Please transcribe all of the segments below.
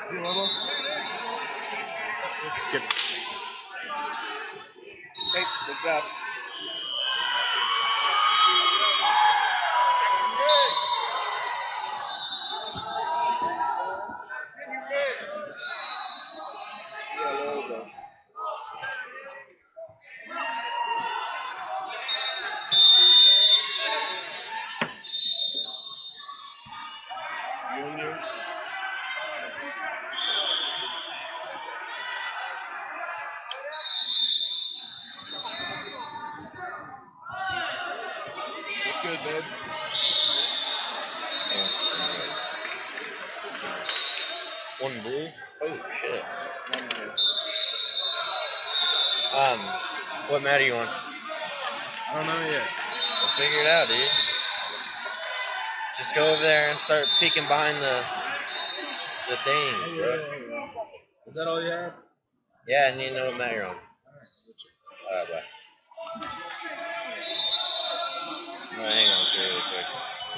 You almost? Good. Hey, good job. Villalobos. Juniors. What's good, babe? One blue. Oh shit. One blue. What mat are you on? I don't know yet. We'll figure it out, dude. Just go over there and start peeking behind the things, bro. Yeah. Is that all you have? Yeah, I need to know what mat you're on. Alright, bye. Alright, hang on to it really quick.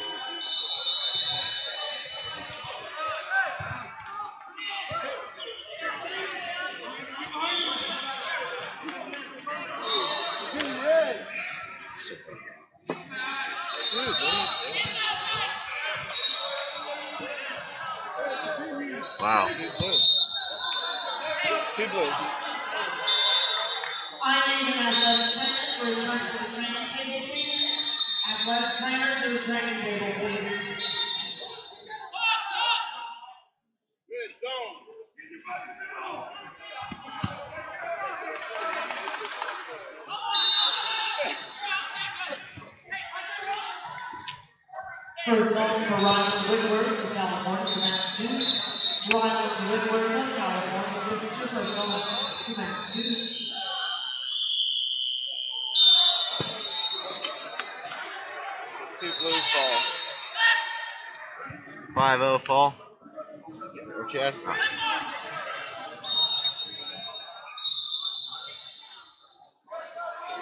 Wow. Two blue. Two blue. I need an athletic trainer to return to the training table, please. Athletic trainer to the training table, please. Good, go. First ball for Ryan Whitworth from California to mat 2. Ryan Whitworth from California, this is your first ball to mat 2. Two blue fall. 5-0 fall. Or Chad?